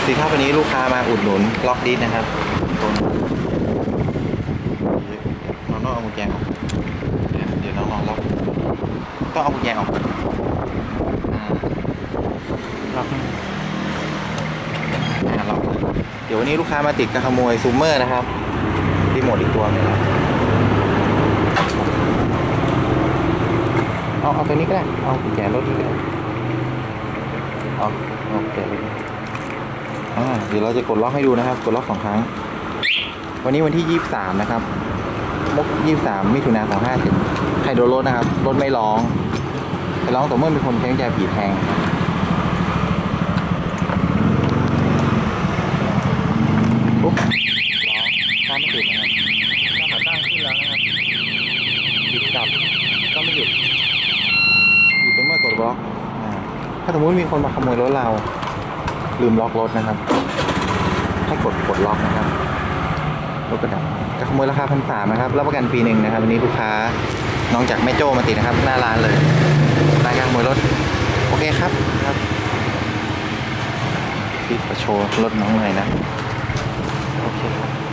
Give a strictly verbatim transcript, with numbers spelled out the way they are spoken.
สิครับวันนี้ลูกค้ามาอุดหนุนล็อกดิสนะครับต้นน้องต้องเอากุญแจออกเดี๋ยวน้องลองล็อกต้องเอากุญแจออกล็อกอ่าล็อกเดี๋ยววันนี้ลูกค้ามาติดกับขโมยซูมเมอร์นะครับรีโมทอีกตัวนึงเอาเอาตัวนี้ก็ได้เอากุญแจรถนี้ก็ได้เอาเอากุญแจรถนี้อ่าเดี๋ยวเราจะกดล็อกให้ดูนะครับกดล็อกสองครั้งวันนี้วันที่ยี่สิบสามนะครับมกยี่สิบสามมิถุนายนสองห้าเจ็ดใครโดนรถนะครับรถไม่ร้องแต่ร้องต่อเมื่อมีคนใช้กุญแจผีแทงปุ๊บร้องถ้าไม่ติดนะครับถ้าขาตั้งขึ้นแล้วนะครับหยุดกลับก็ไม่หยุดอยู่ตรงเมื่อกดล็อกถ้าสมมติมีคนมาขโมยรถเราลืมล็อกรถนะครับให้กดกดล็อกนะครับรถกระดับจะขโมยราคาพันสามนะครับรับประกันปีหนึ่งนะครับวันนี้ลูกค้าน้องจากแม่โจ้มาติดนะครับหน้าร้านเลยรายการขโมยรถโอเคครับครับพี่ประโชว์รถน้องหน่อยนะโอเคครับ